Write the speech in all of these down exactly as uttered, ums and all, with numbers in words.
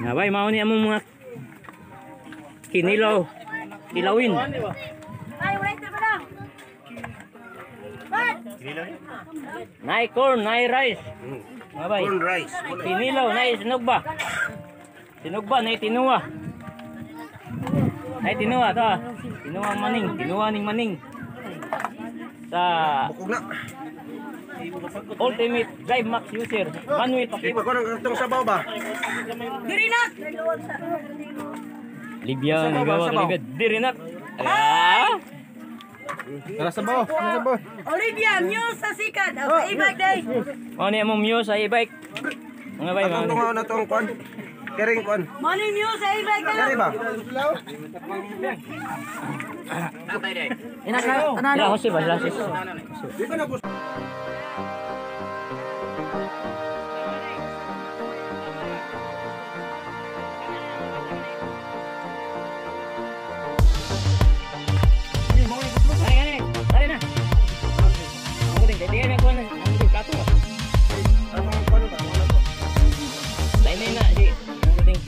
Abay, mau ni among mga kinilaw. Kilawin. Ay, wala ito ba na? Ba't? Nai corn, nai rice. Abay. Corn rice. Kinilaw, nai sinugba. Sinugba, nai tinuwa. Nai tinuwa to. Tinuwa maning, tinuwa ning maning. Sa Bukog na. Ultimate Drive Max user. Manuel Ipa Pakibo. ko ng kartong sabaw ba? Dirinak! Libyan, Sabaw, gawa sabaw. ka Dirinak. Ah! Tara sabaw, tara sabaw. Olivia, news sa sikat. Sa ibag day. Mo ni among muse sa e-bike. Mga bay, Atong mga tungaw na tong kwan. Kering kwan. Morning news sa ibag ka. Kari ba? Inak na. Sila Jose ba? Sila Jose. Di ba na gusto? Ay, ay, ay, na. Ako din, kailangan ako na. Ang din kato. Atong kwan ba? Lain na si. Ako din.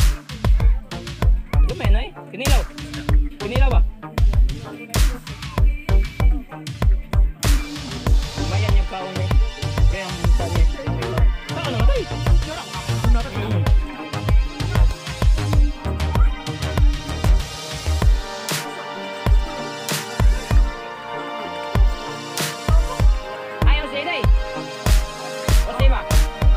Lumen ay. Kinilaw. Kinilaw ba? Mayan yung kaon eh. Kaya ang munta niya. Kaon na matay. Ayaw siya day. O siya ba?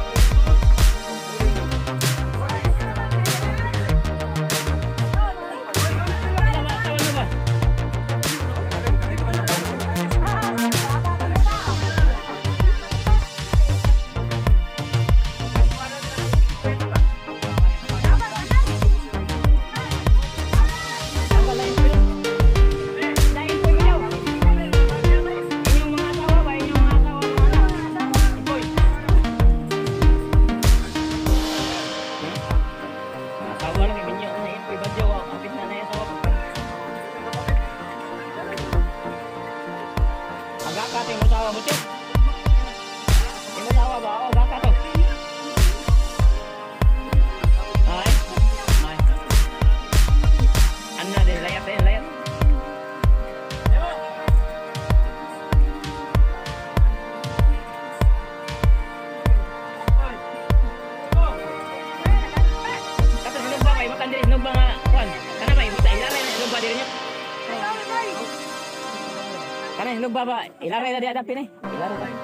Karena hinog baba, ilaray na di adapin eh. Ilaray na.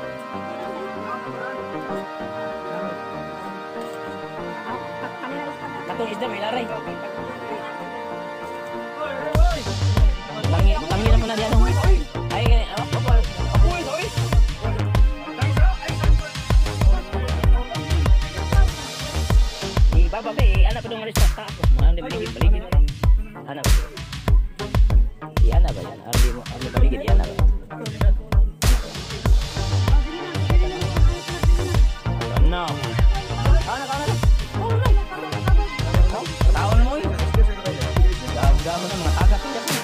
Katong isda, ilaray. Tangi, tangi na muna di anong. Ay, apa apa? Di baba be, anak pedong malis tak. Mana balik balik. Anak. Iya anak ba yan? Ari mo, ari balik di anak. No. Ano ka na? Taon mo yun. Gamo na mga taga.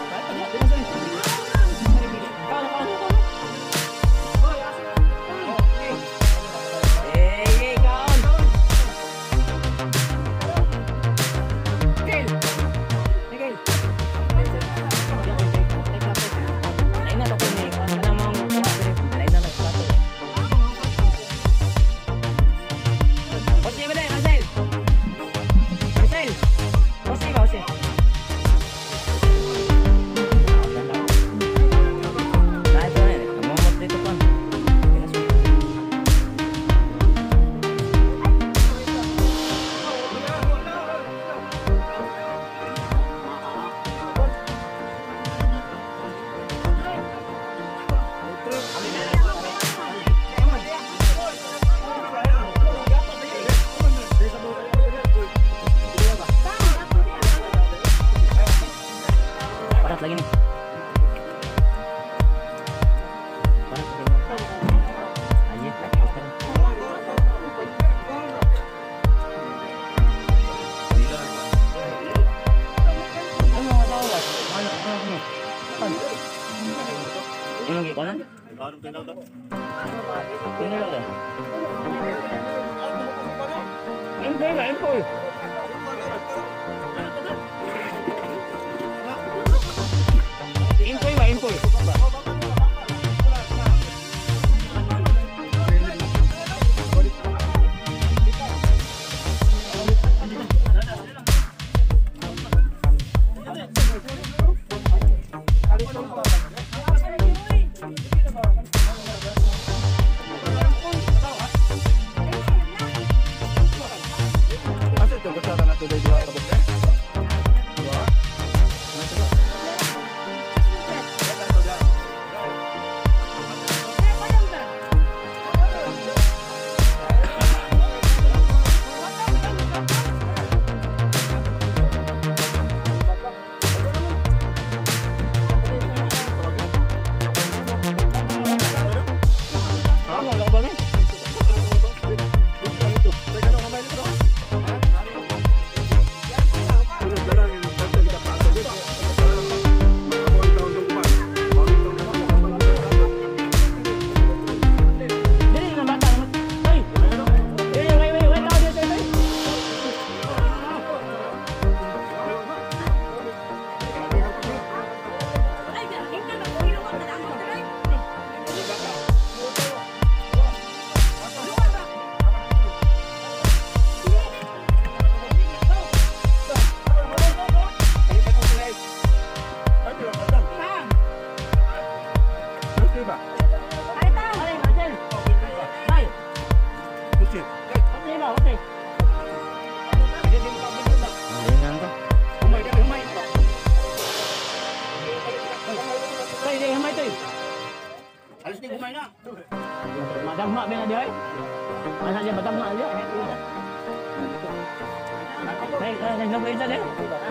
Lagi nih. Panas lagi. Ayo, ini gimana? Ini ada. Ini ada info. Sampul. Madam mak biar dia. Masa dia madam mak dia. Baik, eh nak pergi sana.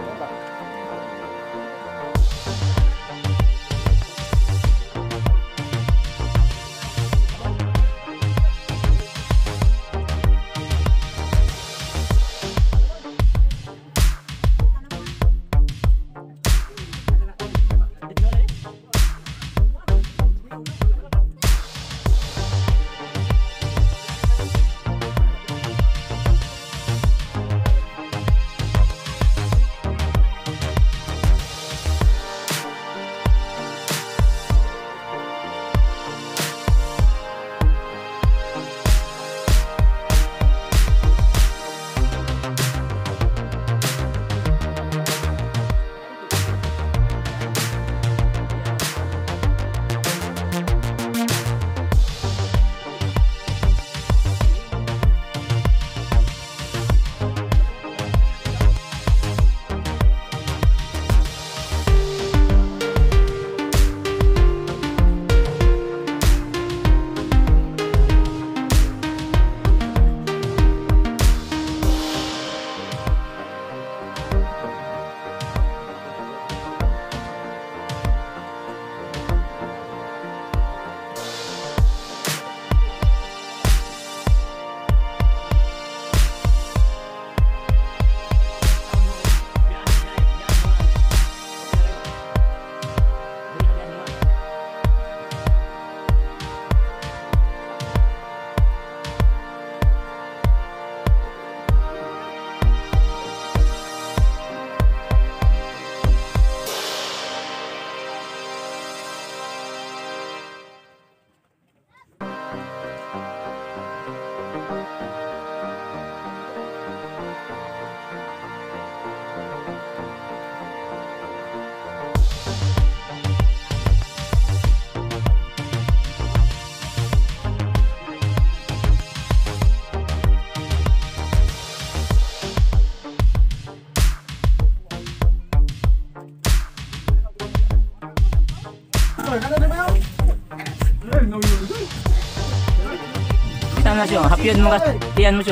Sana siya, hapian mo ka, tiyan mo siya.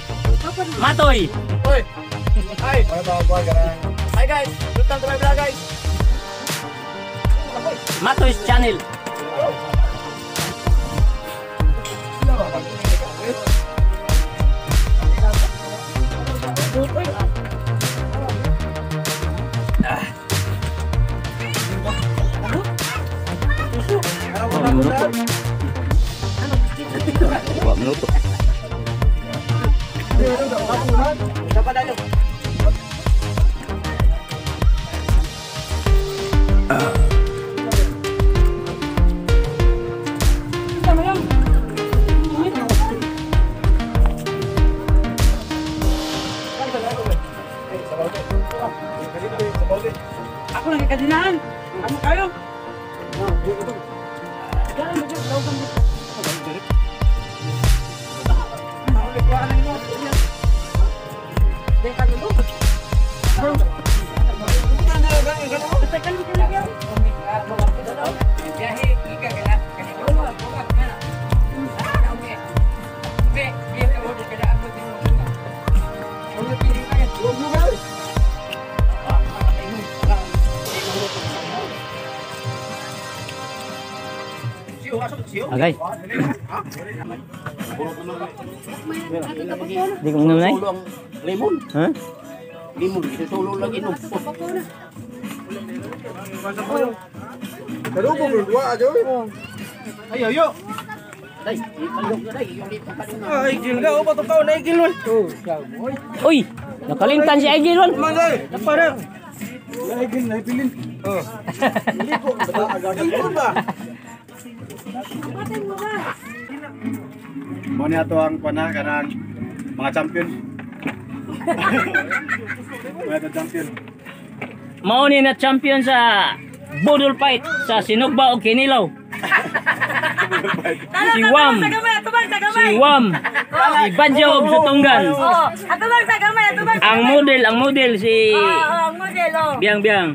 Matoy! Hoy! Hi! Hi guys! Welcome to my vlog guys! Matoy's channel. Buat menutup. Dapat dah. Agay. Di ko ngunay. Lemon. Ha? Lemon. Isusulo lang inom. Pero mo dua aja. Ayo, ayo. Day, ipalog na day. Yung ipang kanina. Ay, gil ka, pa to ka na gil man. Uy, nakalimtan si Igil ron. Mangay, para. Ay, gil na pilin. Oh. Dili ko agad ba? Mo ni ato ang pana kanang mga champion. Mga champion. Mao ni na champion sa Budol fight sa Sinugba o Kinilaw. Si Wam. Sa gamay, atubang sa Si gamay. Wam. Si Banjo og Sutunggan. Oh, atubang sa gamay, atubang. Ang model, ang model si Oh, oh, ang model oh. Biang Biang.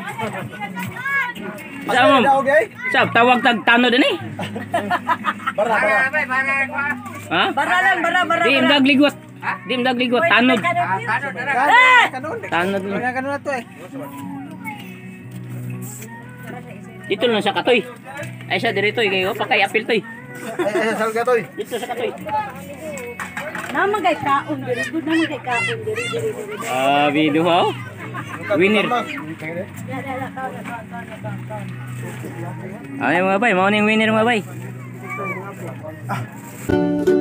Sa mo. Sa tawag tag tano din eh. Bara bara. Ha? Bara lang, bara, bara. Di imdag ligot. Di imdag ligot tanod. Eh! Tanod lang. Kanon na to eh. Dito lang sa Katoy. Ay siya dirito kayo pa kay apil toy. Ay, ay, sal ka to eh. Dito sa Katoy. Naman kay kaon diri, good naman kay kaon diri diri diri. Ah, video ho. Winner. Ay mga bay, mao ning winner mga bay.